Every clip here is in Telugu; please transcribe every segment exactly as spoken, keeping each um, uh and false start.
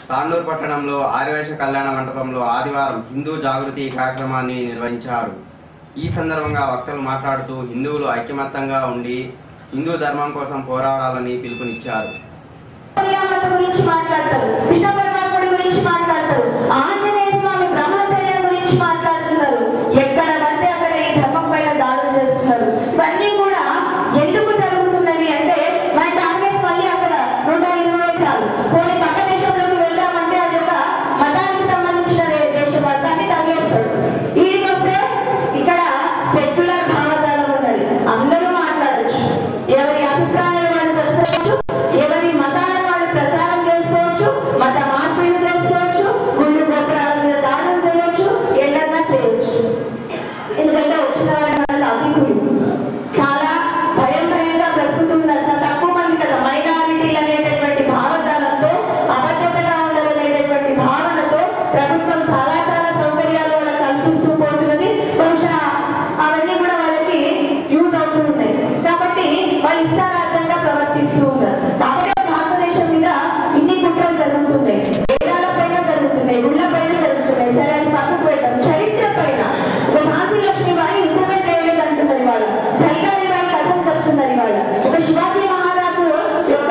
తాండూరు పట్టణంలో ఆర్యవైశ్య కళ్యాణ మండపంలో ఆదివారం హిందూ జాగృతి కార్యక్రమాన్ని నిర్వహించారు. ఈ సందర్భంగా వక్తలు మాట్లాడుతూ హిందువులు ఐకమత్యంగా ఉండి హిందూ ధర్మం కోసం పోరాడాలని పిలుపునిచ్చారు. ఎక్కడ పడితే అక్కడ ఈ ధర్మం పైన దాడులు చేస్తున్నారు. ఇవన్నీ కూడా ఎందుకు జరుగుతున్నవి అంటే మన టార్గెట్ మళ్ళీ అక్కడ నూట ఇరవై చాలు పోనీ పక్క దేశంలోకి వెళ్ళామంటే అది ఒక మతానికి సంబంధించిన దేశం దాన్ని తగ్గేస్తాడు. వీడికి వస్తే ఇక్కడ సెక్యులర్ భావజాలం ఉన్నది. అందరూ మాట్లాడచ్చు, ఎవరి అభిప్రాయాలు వాళ్ళు చెప్పుకోవచ్చు, ఎవరి మతాలను వాళ్ళు ప్రచారం చేసుకోవచ్చు, మత మార్పిడి చేసుకోవచ్చు, గుళ్ళు గోపురాల మీద దాడులు చేయొచ్చు, ఏదన్నా చేయొచ్చు. ఎందుకంటే వచ్చిన వాళ్ళ అతిథులు చాలా భయం భయంగా బ్రతుకుతున్నారు. చాలా తక్కువ మంది కదా, మైనారిటీలు అనేటటువంటి భావజాలంతో అభద్రతగా ఉండాలనేటటువంటి భావనతో ప్రభుత్వం చాలా చాలా సౌకర్యాలు వాళ్ళకి కల్పిస్తూ పోతున్నది. బహుశా అవన్నీ కూడా వాళ్ళకి యూజ్ అవుతూ ఉన్నాయి. కాబట్టి వాళ్ళు ఇష్టారాజ్యంగా ప్రవర్తిస్తూ ఉన్నారు. కాబట్టి భారతదేశం మీద ఇన్ని కుట్రలు జరుగుతున్నాయి, వేదాల పైన జరుగుతున్నాయి, గుళ్ళ పైన జరుగుతున్నాయి. సరే అది పక్కకు పెట్టాం. చరిత్ర పైన ఒక ఝాన్సీ లక్ష్మీబాయి యుద్ధమే చేయలేదు అంటున్నది వాళ్ళ, జైగారిబాయి కథలు చెప్తున్నది వాళ్ళ, ఒక శివాజీ మహారాజు యొక్క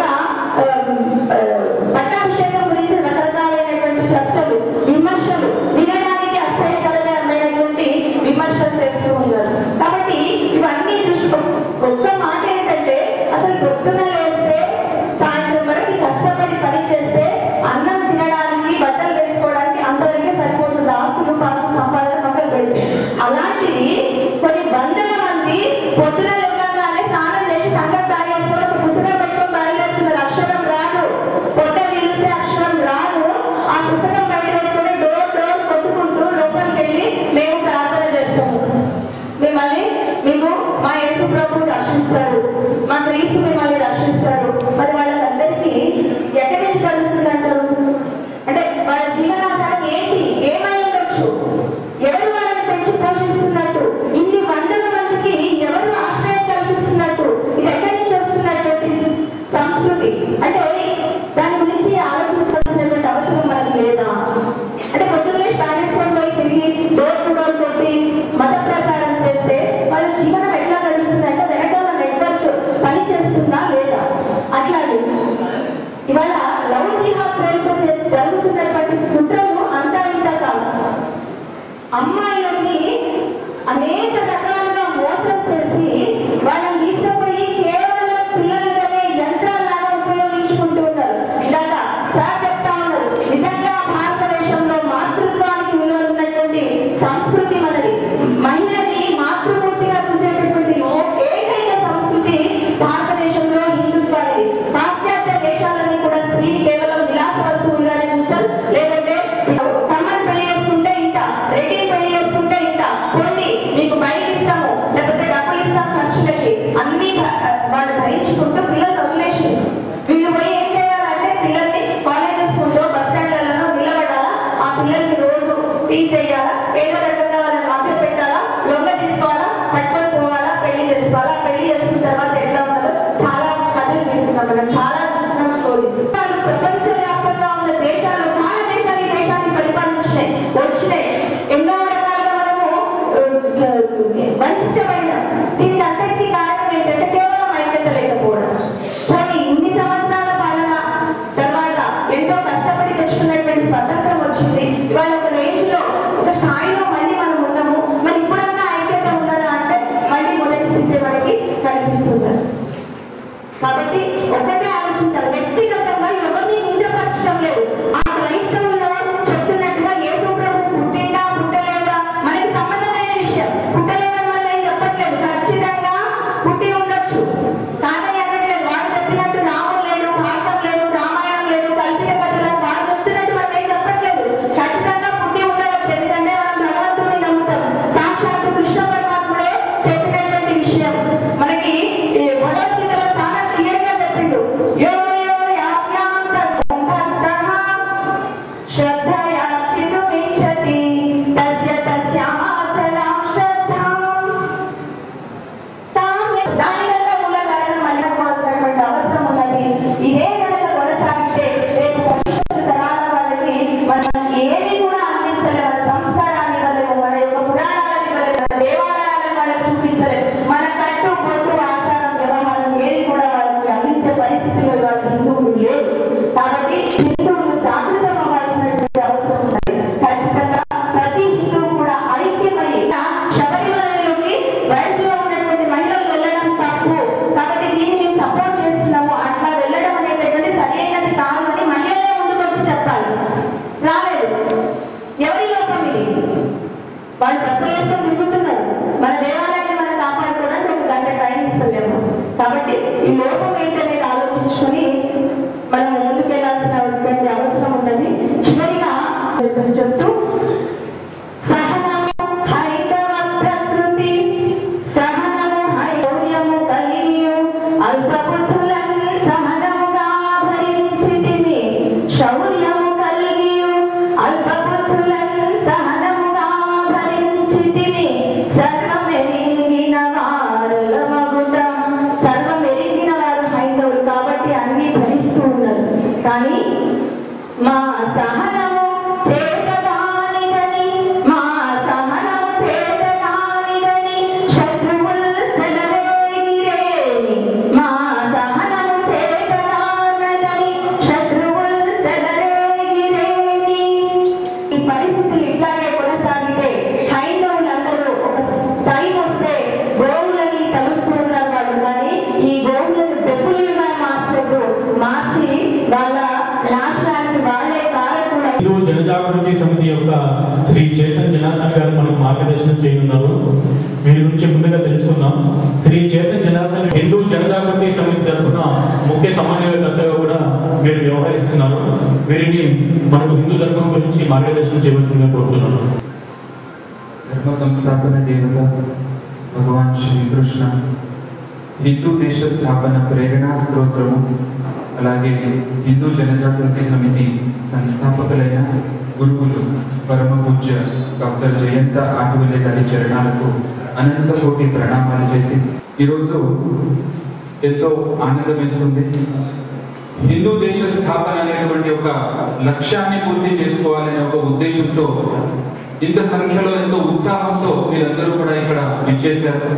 పట్టాభిషేకం గురించి రకరకాలైనటువంటి చర్చలు, విమర్శలు వినడానికి అసహ్యకరమైనటువంటి విమర్శలు చేస్తూ ఉన్నారు. కాబట్టి ఇవన్నీ దృష్టి ఒక్క మాట ఏంటంటే అసలు పొద్దున లేస్తే సాయంత్రం వరకు కష్టపడి పని చేస్తే అన్నం తినడానికి బట్టలు వేసుకోవడానికి అంతవరకే సరిపోతుంది. ఆస్తులు పాస్తులు సంపాదన పక్కన పెడితే అలాంటిది కొన్ని వందల మంది పొద్దున లేవగానే స్నానం చేసి సంఘం తాగేసుకొని ఒక పుస్తకం పెట్టుకొని బయలుదేరుతున్నారు. అక్షరం రాదు, పొట్ట తీలిస్తే అక్షరం రాదు. ఆ పుస్తకం బయట పెట్టుకొని డోర్ డోర్ కొట్టుకుంటూ లోపలికి వెళ్ళి మేము ప్రార్థన చేస్తాము, మిమ్మల్ని మీకు మా యేసు ప్రభువు రక్షిస్తాడు, మా క్రీస్తు మిమ్మల్ని రక్షిస్తాడు. మరి వాళ్ళందరికీ ఎక్కడి నుంచి కలుస్తుంది అంటారు? అంటే వాళ్ళ జీవనాధారం ఏంటి, ఏమై ఉండొచ్చు, ఎవరు వాళ్ళని పెంచి పోషిస్తున్నట్టు, ఇన్ని వందల మందికి ఎవరు ఆశ్రయం కల్పిస్తున్నట్టు, ఇది ఎక్కడి నుంచి వస్తున్నటువంటి సంస్కృతి అంటే దాని గురించి ఆలోచించాల్సినటువంటి అవసరం మనకు లేదా? అంటే పొద్దున్నే ప్యారేసుకొని పోయి తిరిగి డోర్ టు డోర్ కొట్టి మత ప్రచారం చేస్తే వాళ్ళ జీవనం ఎట్లా గడుస్తుంది అంటే వెనకాల నెట్వర్క్ పని చేస్తుందా లేదా? అట్లాగే ఇవాళ లవ్ జిహాద్ పేరుతో జరుగుతున్నటువంటి కుట్రలు అంతా ఇంత కాదు. అమ్మాయిలని అనేక రకాలుగా మోసం చేసి వాళ్ళని తీసుకుపోయి కేవలం పిల్లలనే యంత్రాల్లాగా ఉపయోగించుకుంటూ ఉన్నారు. ఇందాక సార్ చెప్తా ఉన్నారు, నిజంగా భారతదేశంలో మాతృత్వానికి విలువ ఉన్నటువంటి సంస్కృతి మనది. మహిళని మాతృమూర్తిగా చూసేటటువంటి ఏకైక సంస్కృతి భారతదేశంలో హిందుత్వానికి. పాశ్చాత్య దేశాలన్నీ కూడా స్త్రీని కేవలం విలాస వస్తువులుగానే చూస్తారు. లేదంటే కమ్మని పెళ్లి చేసుకుంటే ఇంత, రెడ్డిని పెళ్లి చేసుకుంటే ఇంత, పొండి మీకు బైక్ ఇస్తాము, లేకపోతే డబ్బులు ఇస్తాం ఖర్చులకి, అన్ని వాళ్ళు భరించుకుంటూ పిల్లలు వదిలేసి వీళ్ళు పోయి ఏం చేయాలంటే పిల్లల్ని కాలేజెస్ ముందు బస్ స్టాండ్లలో నిలబడాలా, ఆ పిల్లల్ని రోజు టీచ్ చేయాలా, ఏదో రకంగా వాళ్ళని మభ్య పెట్టాలా, లొంగ తీసుకోవాలా, పట్టుకొని పోవాలా, పెళ్లి చేసుకోవాలా. పెళ్లి చేసుకున్న తర్వాత ఎట్లా ఉన్నదో చాలా కథలు వింటున్నాం మనం, చాలా చూస్తున్నాం స్టోరీస్. వాళ్ళు ప్రపంచవ్యాప్తంగా ఉన్న దేశాలు, చాలా దేశాలు ఈ దేశాన్ని పరిపాలించినాయి వచ్చినాయి. ఎన్నో రకాలుగా మనము వంచబడినాం. దీనికి అంతటికీ కారణం ఏంటంటే కేవలం ఐక్యత లేకపోవడం. కానీ ఇన్ని సంవత్సరాల పాలన తర్వాత ఎంతో కష్టపడి తెచ్చుకున్నటువంటి స్వతంత్రం వచ్చింది. ఇవాళ ఒక రేంజ్ లో ఒక స్థాయిలో మళ్ళీ మనం ఉన్నాము. మరి ఇప్పుడన్నా ఐక్యత ఉన్నదా అంటే మళ్ళీ మొదటి స్థితి మనకి కనిపిస్తుంది. కాబట్టి ఒకటే ఆలోచించాలి, వ్యక్తిగతంగా ఎవరిని కించపరచడం లేదు. ఆ క్రైస్తవుల్లో చెప్తున్నట్టుగా యేసు ప్రభు పుట్టిందా పుట్టలేదా మనకి సంబంధం లేని విషయం. పుట్టలేదని మనం ఏం చెప్పట్లేదు, ఖచ్చితంగా పుట్టి ఉండొచ్చు, కాదని అనట్లేదు. వాళ్ళు చెప్పినట్టు రాముడు లేడు, భారతం లేదు, రామాయణం లేదు, కల్పిత కథలు వాళ్ళు చెప్తున్నట్టు మనం ఏం చెప్పట్లేదు. ఖచ్చితంగా పుట్టి ఉండవచ్చు, ఎందుకంటే మనం భగవంతుడిని నమ్ముతాం. సాక్షాత్తు కృష్ణ పరమాత్ముడే చెప్పినటువంటి విషయం మనకి భగవద్గీతలో చాలా క్లియర్ గా చెప్పిండు. యో యో యాజ్ఞాంతః శ్రద్ధయా చిదుమిచ్చతి తస్య తస్యాచలాం శ్రద్ధాం తామే. దానికంటే మూల కారణం మళ్ళీ అవసరం ఉన్నది. ఇదే కనుక కొనసాగితే రేపు భవిష్యత్తు తరాల వాళ్ళకి హిందువులు జాగృతం అవ్వాల్సినటువంటి అవసరం ఉన్నది. ఖచ్చితంగా ప్రతి హిందువు కూడా ఐక్యమై శబరిమలలోకి వయసులో ఉన్నటువంటి మహిళలు వెళ్ళడం తప్పు, కాబట్టి దీన్ని మేము సపోర్ట్ చేస్తున్నాము, అట్లా వెళ్ళడం అనేటటువంటి సరైనది కాదు అని మహిళలే ముందుకు వచ్చి చెప్పాలి. రాలేదు. ఎవరి లోపం ఇది? వాళ్ళు బస్సులు వేసుకొని తిరుగుతున్నారు. మన దేవాలయాన్ని మనం కాపాడుకోవడానికి ఒక గంట టైం ఇస్తలేము. కాబట్టి ఈ లోపం ఏంటనేది ఆలోచించుకొని మనం ముందుకెళ్లాల్సినటువంటి అవసరం ఉన్నది. చివరిగా చెప్తూ సహనము హైందవ ప్రకృతి సహనము హైర్యము కలియు అల్పబుద్ధులను సహనముగా భరించితిమి శౌర్యము కలియు అల్పబుద్ధులను సహనముగా భరించితిమి సర్వమెరింగిన వారలమగుట. సర్వమెరింగిన వారు హైందవులు కాబట్టి అన్ని భరిస్తూ ఉన్నారు. కానీ మా సహనము చేతగానిదని మా సహనము చేతగానిదని శత్రువులు చెలరేగిరేని మా సహనము చేతగానదని శత్రువులు చెలరేగిరేని. ఈ పరిస్థితులు ఇట్లాగే కొనసాగితే హైందవులందరూ ఒక టైం వస్తే గోవులని తలుస్తూ ఉన్నారు వాళ్ళు, కానీ ఈ గోవులను బెప్పులుగా మార్చొద్దు. మార్చి వాళ్ళ నాశనానికి వాళ్ళే కారకులు. హిందూ జనజాగృతి సమితి యొక్క శ్రీ చేతన్ జనార్దన్ గారు మనకు మార్గదర్శనం చేయనున్నారు. వీరి గురించి ముందుగా తెలుసుకుందాం. శ్రీ చేతన్ జనార్దన్ హిందూ జనజాగృతి సమితి తరఫున ముఖ్య సమన్వయకర్తగా కూడా వీరు వ్యవహరిస్తున్నారు. వీరిని మనకు హిందూ ధర్మం గురించి మార్గదర్శనం చేయవలసిందిగా కోరుతున్నాను. ధర్మ సంస్థాపన దేవత భగవాన్ శ్రీకృష్ణ, హిందూ దేశ స్థాపన ప్రేరణా స్తోత్రము, అలాగే హిందూ జనజాగృతి సమితి సంస్థాపకులైన గురువులు పరమ పూజ్య డాక్టర్ జయంత ఆటవిల్లే గారి చరణాలకు అనంత కోటి ప్రణామాలు చేసి ఈరోజు ఎంతో ఆనందం వేస్తుంది. హిందూ దేశ స్థాపన అనేటువంటి ఒక లక్ష్యాన్ని పూర్తి చేసుకోవాలనే ఒక ఉద్దేశంతో ఇంత సంఖ్యలో ఎంతో ఉత్సాహంతో వీరందరూ కూడా ఇక్కడ విచ్చేశారు.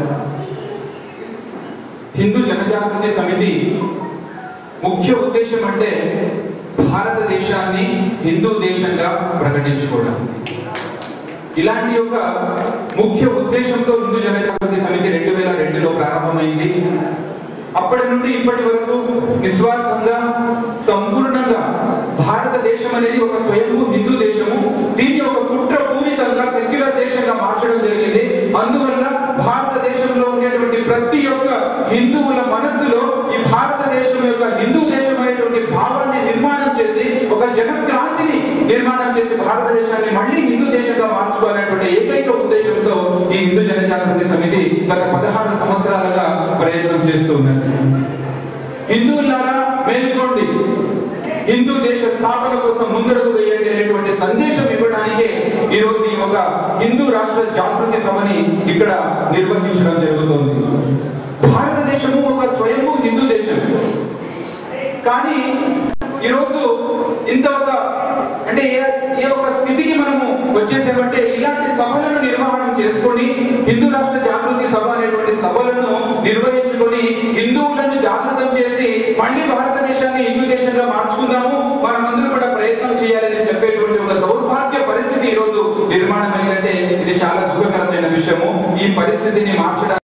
హిందూ జనజాగృతి సమితి ముఖ్య ఉద్దేశం అంటే భారతదేశాన్ని హిందూ దేశంగా ప్రకటించుకోవడం. ఇలాంటి ఒక ముఖ్య ఉద్దేశంతో హిందూ జనజాగృతి సమితి రెండు వేల రెండులో ప్రారంభమైంది. అప్పటి నుండి ఇప్పటి వరకు నిస్వార్థంగా సంపూర్ణంగా భారతదేశం అనేది ఒక స్వయంభూ హిందూ దేశము, దీన్ని ఒక కుట్ర పూరితంగా సెక్యులర్ దేశంగా మార్చడం జరిగింది. అందువల్ల భారతదేశంలో ఉండేటువంటి ప్రతి ఒక్క హిందువుల మనస్సులో ఈ భారతదేశం యొక్క హిందూ దేశం అనేటువంటి భావాన్ని నిర్మాణం చేసి ఒక జనక్రాంతిని నిర్మాణం చేసి భారతదేశాన్ని మళ్ళీ హిందూ దేశంగా మార్చుకోవాలనేటువంటి ఏకైక ఉద్దేశంతో ఈ హిందూ జనజాగృతి సమితి గత పదహారు సంవత్సరాలుగా ప్రయత్నం చేస్తూ ఉన్నది. హిందువులారా మేల్కోండి, హిందూ దేశ స్థాపన కోసం ముందడుగు వేయండి అనేటువంటి సందేశం ఇవ్వడానికే ఈ రోజు ఈ ఒక హిందూ రాష్ట్ర జాగృతి సభని ఇక్కడ నిర్వహించడం జరుగుతుంది. భారతదేశము ఒక స్వయంభూ హిందూ దేశం, కానీ ఈరోజు ఇంత ఒక అంటే ఏ ఒక స్థితికి మనము వచ్చేసామంటే ఇలాంటి సభలను నిర్వహణం చేసుకొని హిందూ రాష్ట్ర జాగృతి సభ అనేటువంటి సభలను నిర్వహించుకొని హిందువులను జాగృతం చేసి మళ్ళీ భారతదేశాన్ని హిందూ దేశంగా మార్చుకుందాము, మనమందరూ కూడా ప్రయత్నం చేయాలని చెప్పేటువంటి ఒక దౌర్భాగ్య పరిస్థితి ఈ రోజు నిర్మాణం అయిందంటే ఇది చాలా దుఃఖకరమైన విషయము. ఈ పరిస్థితిని మార్చడానికి